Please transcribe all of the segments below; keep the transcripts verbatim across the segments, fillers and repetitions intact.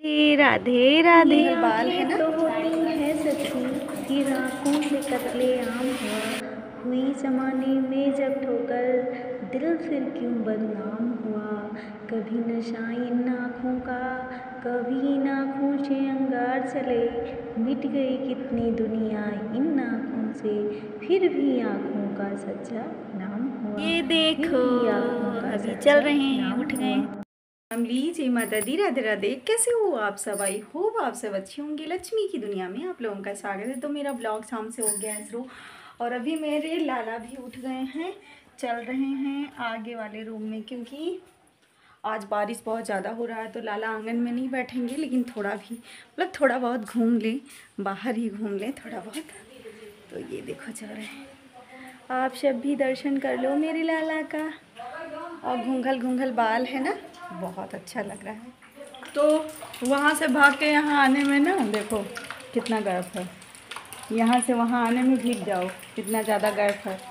हे राधे राधे। ये बाल है ना। तो होती है सच्ची कि रातों से कत्ले आम हुआ, हुई जमाने में जब ठोकर दिल फिर क्यों बदनाम हुआ। कभी नशा इन आँखों का, कभी इन आँखों से अंगार चले, मिट गई कितनी दुनिया इन आँखों से, फिर भी आँखों का सच्चा नाम हुआ। ये देखो फिर भी आँखों का अभी सच्चा चल रहे हैं, नाम उठ गए। हुआ। अमली जय माता दी, राधे राधे। कैसे हो आप सब? आई होप आप सब अच्छे होंगे। लक्ष्मी की दुनिया में आप लोगों का स्वागत है। तो मेरा ब्लॉग शाम से हो गया है शुरू और अभी मेरे लाला भी उठ गए हैं, चल रहे हैं आगे वाले रूम में, क्योंकि आज बारिश बहुत ज़्यादा हो रहा है। तो लाला आंगन में नहीं बैठेंगे, लेकिन थोड़ा भी मतलब थोड़ा बहुत घूम लें, बाहर ही घूम लें थोड़ा बहुत। तो ये देखो चल रहे हैं। आप सब भी दर्शन कर लो मेरे लाला का। और घूंघल घूंघल बाल है ना, बहुत अच्छा लग रहा है। तो वहाँ से भाग के यहाँ आने में ना देखो कितना गैप है, यहाँ से वहाँ आने में भीग जाओ, कितना ज़्यादा गैप है।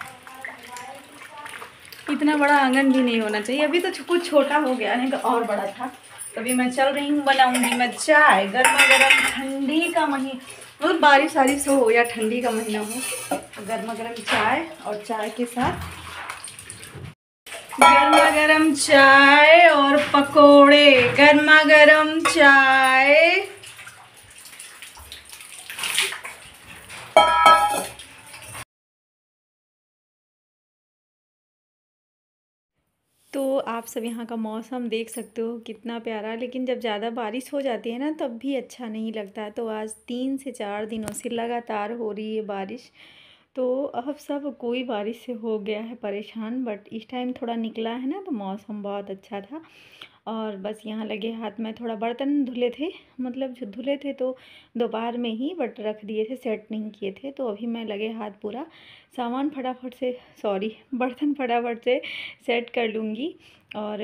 इतना बड़ा आंगन भी नहीं होना चाहिए। अभी तो कुछ छोटा हो गया, नहीं तो और बड़ा था। तभी मैं चल रही हूँ, बनाऊंगी मैं चाय गर्मा गर्म, ठंडी का महीना मतलब बारिश वारिश हो या ठंडी का महीना हो, गर्मा गर्म चाय और चाय के साथ गर्मा गर्म चाय और पकोड़े। गर्मा गर्म चाय। तो आप सब यहाँ का मौसम देख सकते हो कितना प्यारा, लेकिन जब ज़्यादा बारिश हो जाती है ना तब भी अच्छा नहीं लगता है। तो आज तीन से चार दिनों से लगातार हो रही है बारिश। तो अब सब कोई बारिश से हो गया है परेशान, बट इस टाइम थोड़ा निकला है ना तो मौसम बहुत अच्छा था। और बस यहाँ लगे हाथ में थोड़ा बर्तन धुले थे, मतलब जो धुले थे तो दोपहर में ही, बट रख दिए थे, सेट नहीं किए थे। तो अभी मैं लगे हाथ पूरा सामान फटाफट से, सॉरी बर्तन फटाफट से सेट कर लूँगी। और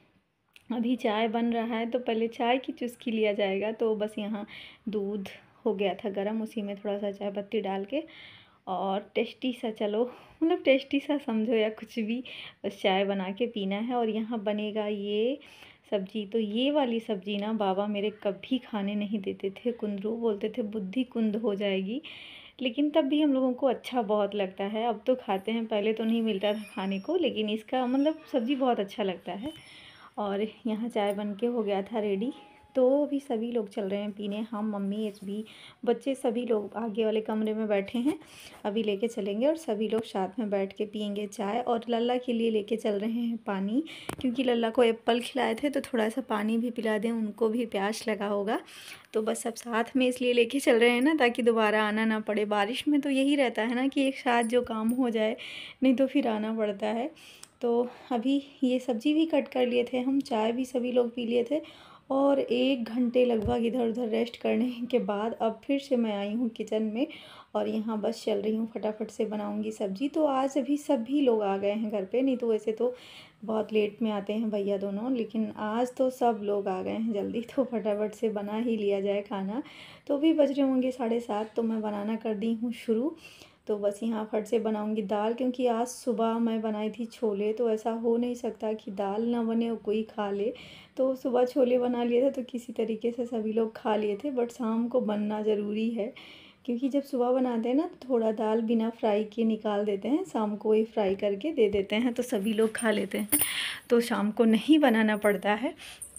अभी चाय बन रहा है तो पहले चाय की चुस्की लिया जाएगा। तो बस यहाँ दूध हो गया था गरम, उसी में थोड़ा सा चाय पत्ती डाल के और टेस्टी सा, चलो मतलब टेस्टी सा समझो या कुछ भी, बस चाय बना के पीना है। और यहाँ बनेगा ये सब्जी। तो ये वाली सब्जी ना बाबा मेरे कभी खाने नहीं देते थे, कुंदरू बोलते थे बुद्धि कुंद हो जाएगी, लेकिन तब भी हम लोगों को अच्छा बहुत लगता है। अब तो खाते हैं, पहले तो नहीं मिलता था खाने को, लेकिन इसका मतलब सब्ज़ी बहुत अच्छा लगता है। और यहाँ चाय बन के हो गया था रेडी। तो अभी सभी लोग चल रहे हैं पीने, हम मम्मी एच बी बच्चे सभी लोग आगे वाले कमरे में बैठे हैं। अभी लेके चलेंगे और सभी लोग साथ में बैठ के पियेंगे चाय। और लल्ला के लिए लेके चल रहे हैं पानी, क्योंकि लल्ला को एप्पल खिलाए थे तो थोड़ा सा पानी भी पिला दें, उनको भी प्यास लगा होगा। तो बस सब साथ में इसलिए लेके चल रहे हैं ना, ताकि दोबारा आना ना पड़े। बारिश में तो यही रहता है ना कि एक साथ जो काम हो जाए, नहीं तो फिर आना पड़ता है। तो अभी ये सब्ज़ी भी कट कर लिए थे हम, चाय भी सभी लोग पी लिए थे। और एक घंटे लगभग इधर उधर रेस्ट करने के बाद अब फिर से मैं आई हूँ किचन में, और यहाँ बस चल रही हूँ फटाफट से बनाऊँगी सब्ज़ी। तो आज अभी सभी लोग आ गए हैं घर पे, नहीं तो वैसे तो बहुत लेट में आते हैं भैया दोनों, लेकिन आज तो सब लोग आ गए हैं जल्दी। तो फटाफट से बना ही लिया जाए खाना। तो भी बज रहे होंगे साढ़े सात, तो मैं बनाना कर दी हूँ शुरू। तो बस यहाँ फट से बनाऊंगी दाल, क्योंकि आज सुबह मैं बनाई थी छोले। तो ऐसा हो नहीं सकता कि दाल ना बने और कोई खा ले। तो सुबह छोले बना लिए थे तो किसी तरीके से सभी लोग खा लिए थे, बट शाम को बनना ज़रूरी है, क्योंकि जब सुबह बनाते हैं ना तो थोड़ा दाल बिना फ्राई किए निकाल देते हैं, शाम को ही फ्राई करके दे देते हैं तो सभी लोग खा लेते हैं। तो शाम को नहीं बनाना पड़ता है।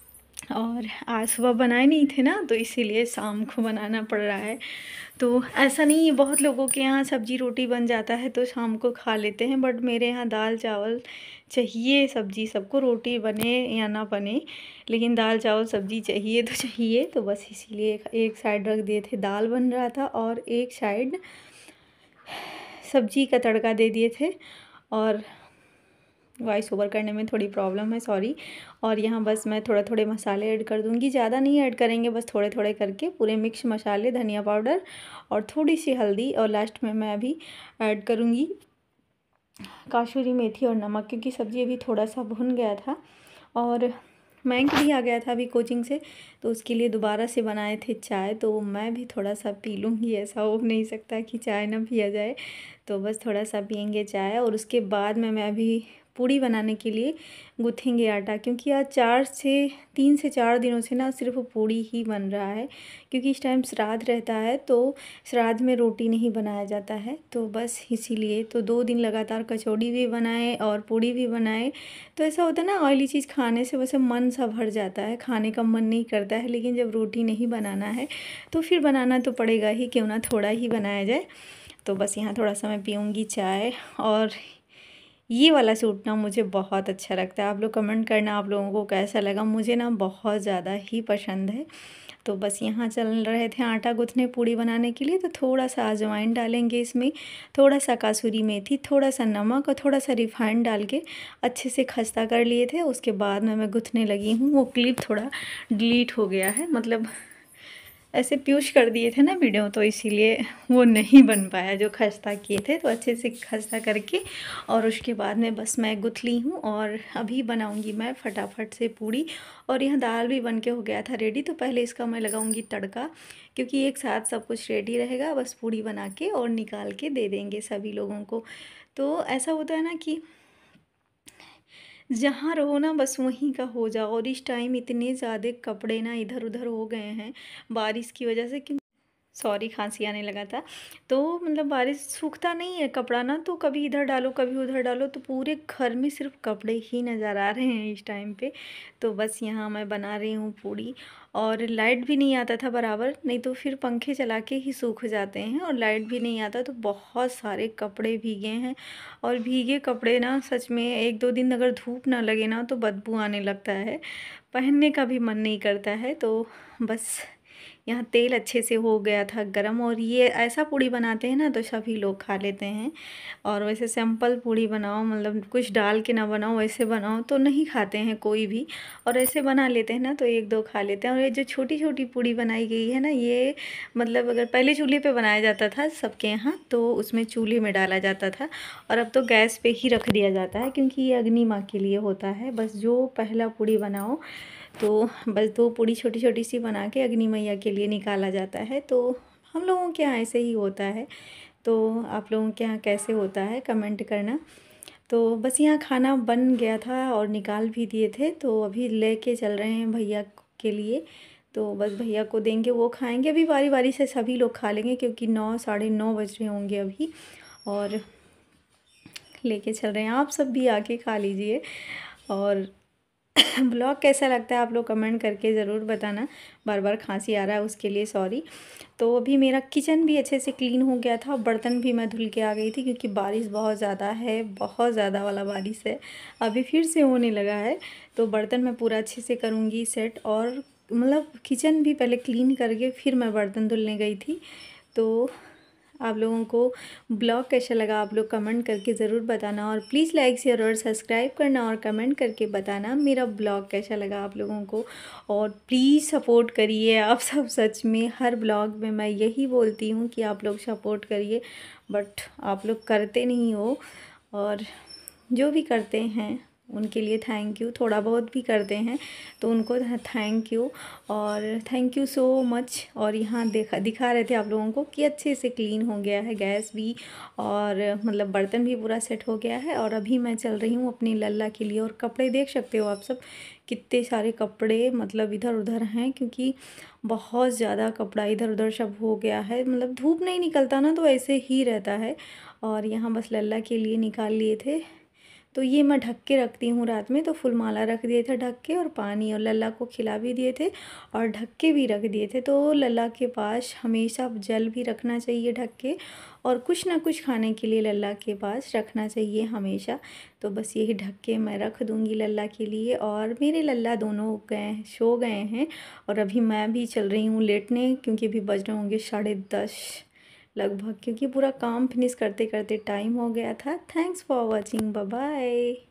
और आज सुबह बनाए नहीं थे ना, तो इसीलिए शाम को बनाना पड़ रहा है। तो ऐसा नहीं है, बहुत लोगों के यहाँ सब्ज़ी रोटी बन जाता है तो शाम को खा लेते हैं, बट मेरे यहाँ दाल चावल चाहिए। सब्ज़ी सबको, रोटी बने या ना बने, लेकिन दाल चावल सब्ज़ी चाहिए तो चाहिए। तो बस इसीलिए एक साइड रख दिए थे, दाल बन रहा था, और एक साइड सब्ज़ी का तड़का दे दिए थे। और वॉइस ओवर करने में थोड़ी प्रॉब्लम है, सॉरी। और यहाँ बस मैं थोड़ा थोड़े मसाले ऐड कर दूँगी, ज़्यादा नहीं ऐड करेंगे, बस थोड़े थोड़े करके पूरे मिक्स मसाले, धनिया पाउडर और थोड़ी सी हल्दी। और लास्ट में मैं अभी ऐड करूँगी कासूरी मेथी और नमक, क्योंकि सब्ज़ी अभी थोड़ा सा भुन गया था। और मैंक भी आ गया था अभी कोचिंग से, तो उसके लिए दोबारा से बनाए थे चाय। तो मैं भी थोड़ा सा पी लूँगी, ऐसा हो नहीं सकता कि चाय ना पिया जाए। तो बस थोड़ा सा पियेंगे चाय, और उसके बाद में मैं अभी पूड़ी बनाने के लिए गूँथेंगे आटा, क्योंकि आज चार से तीन से चार दिनों से ना सिर्फ पूड़ी ही बन रहा है, क्योंकि इस टाइम श्राद्ध रहता है तो श्राद्ध में रोटी नहीं बनाया जाता है। तो बस इसीलिए तो दो दिन लगातार कचौड़ी भी बनाए और पूड़ी भी बनाए। तो ऐसा होता है ना, ऑयली चीज़ खाने से वैसे मन सा भर जाता है, खाने का मन नहीं करता है, लेकिन जब रोटी नहीं बनाना है तो फिर बनाना तो पड़ेगा ही, क्यों ना थोड़ा ही बनाया जाए। तो बस यहाँ थोड़ा सा मैं पीऊँगी चाय। और ये वाला सूट ना मुझे बहुत अच्छा लगता है, आप लोग कमेंट करना आप लोगों को कैसा लगा, मुझे ना बहुत ज़्यादा ही पसंद है। तो बस यहाँ चल रहे थे आटा गूँथने पूड़ी बनाने के लिए, तो थोड़ा सा अजवाइन डालेंगे इसमें, थोड़ा सा कसूरी मेथी, थोड़ा सा नमक और थोड़ा सा रिफाइंड डाल के अच्छे से खस्ता कर लिए थे। उसके बाद में मैं गूँथने लगी हूँ। वो क्लिप थोड़ा डिलीट हो गया है, मतलब ऐसे प्यूश कर दिए थे ना वीडियो, तो इसीलिए वो नहीं बन पाया जो खस्ता किए थे। तो अच्छे से खस्ता करके और उसके बाद में बस मैं गुथ ली हूँ और अभी बनाऊँगी मैं फटाफट से पूड़ी। और यहाँ दाल भी बन के हो गया था रेडी, तो पहले इसका मैं लगाऊँगी तड़का, क्योंकि एक साथ सब कुछ रेडी रहेगा। बस पूड़ी बना के और निकाल के दे देंगे सभी लोगों को। तो ऐसा होता है ना कि जहाँ रहो ना बस वहीं का हो जाओ। और इस टाइम इतने ज़्यादा कपड़े ना इधर उधर हो गए हैं बारिश की वजह से, कि सॉरी खांसी आने लगा था। तो मतलब बारिश सूखता नहीं है कपड़ा ना, तो कभी इधर डालो कभी उधर डालो, तो पूरे घर में सिर्फ कपड़े ही नज़र आ रहे हैं इस टाइम पे। तो बस यहाँ मैं बना रही हूँ पूड़ी। और लाइट भी नहीं आता था बराबर, नहीं तो फिर पंखे चला के ही सूख जाते हैं, और लाइट भी नहीं आता तो बहुत सारे कपड़े भीगे हैं। और भीगे कपड़े ना सच में एक दो दिन अगर धूप ना लगे ना तो बदबू आने लगता है, पहनने का भी मन नहीं करता है। तो बस यहाँ तेल अच्छे से हो गया था गरम। और ये ऐसा पूड़ी बनाते हैं ना तो सभी लोग खा लेते हैं। और वैसे सिंपल पूड़ी बनाओ, मतलब कुछ डाल के ना बनाओ, वैसे बनाओ तो नहीं खाते हैं कोई भी। और ऐसे बना लेते हैं ना तो एक दो खा लेते हैं। और ये जो छोटी छोटी पूड़ी बनाई गई है ना, ये मतलब अगर पहले चूल्हे पे बनाया जाता था सबके यहाँ, तो उसमें चूल्हे में डाला जाता था। और अब तो गैस पे ही रख दिया जाता है, क्योंकि ये अग्नि माँ के लिए होता है। बस जो पहला पूड़ी बनाओ तो बस दो पूड़ी छोटी छोटी सी बना के अग्नि मैया के लिए निकाला जाता है। तो हम लोगों के यहाँ ऐसे ही होता है। तो आप लोगों के यहाँ कैसे होता है कमेंट करना। तो बस यहाँ खाना बन गया था और निकाल भी दिए थे, तो अभी लेके चल रहे हैं भैया के लिए। तो बस भैया को देंगे, वो खाएंगे। अभी बारी बारी से सभी लोग खा लेंगे, क्योंकि नौ साढ़े नौ बज रहे होंगे अभी। और लेके चल रहे हैं, आप सब भी आके खा लीजिए। और ब्लॉग कैसा लगता है आप लोग कमेंट करके ज़रूर बताना। बार बार खांसी आ रहा है उसके लिए सॉरी। तो अभी मेरा किचन भी अच्छे से क्लीन हो गया था, बर्तन भी मैं धुल के आ गई थी, क्योंकि बारिश बहुत ज़्यादा है, बहुत ज़्यादा वाला बारिश है, अभी फिर से होने लगा है। तो बर्तन मैं पूरा अच्छे से करूँगी सेट। और मतलब किचन भी पहले क्लीन करके फिर मैं बर्तन धुलने गई थी। तो आप लोगों को ब्लॉग कैसा लगा आप लोग कमेंट करके ज़रूर बताना। और प्लीज़ लाइक शेयर और सब्सक्राइब करना और कमेंट करके बताना मेरा ब्लॉग कैसा लगा आप लोगों को। और प्लीज़ सपोर्ट करिए आप सब, सच में हर ब्लॉग में मैं यही बोलती हूँ कि आप लोग सपोर्ट करिए, बट आप लोग करते नहीं हो। और जो भी करते हैं उनके लिए थैंक यू, थोड़ा बहुत भी करते हैं तो उनको थैंक यू। और थैंक यू सो मच। और यहाँ देखा दिखा रहे थे आप लोगों को कि अच्छे से क्लीन हो गया है गैस भी, और मतलब बर्तन भी पूरा सेट हो गया है। और अभी मैं चल रही हूँ अपनी लल्ला के लिए। और कपड़े देख सकते हो आप सब, कितने सारे कपड़े मतलब इधर उधर हैं, क्योंकि बहुत ज़्यादा कपड़ा इधर उधर सब हो गया है। मतलब धूप नहीं निकलता ना तो ऐसे ही रहता है। और यहाँ बस लल्ला के लिए निकाल लिए थे, तो ये मैं ढक के रखती हूँ रात में। तो फुल माला रख दिए थे ढक के, और पानी, और लल्ला को खिला भी दिए थे और ढक के भी रख दिए थे। तो लल्ला के पास हमेशा जल भी रखना चाहिए ढक के, और कुछ ना कुछ खाने के लिए लल्ला के पास रखना चाहिए हमेशा। तो बस यही ढक के मैं रख दूँगी लल्ला के लिए। और मेरे लल्ला दोनों गए सो गए हैं, और अभी मैं भी चल रही हूँ लेटने, क्योंकि अभी बज रहे होंगे साढ़े दस लगभग, क्योंकि पूरा काम फिनिश करते करते टाइम हो गया था। Thanks for watching, bye bye.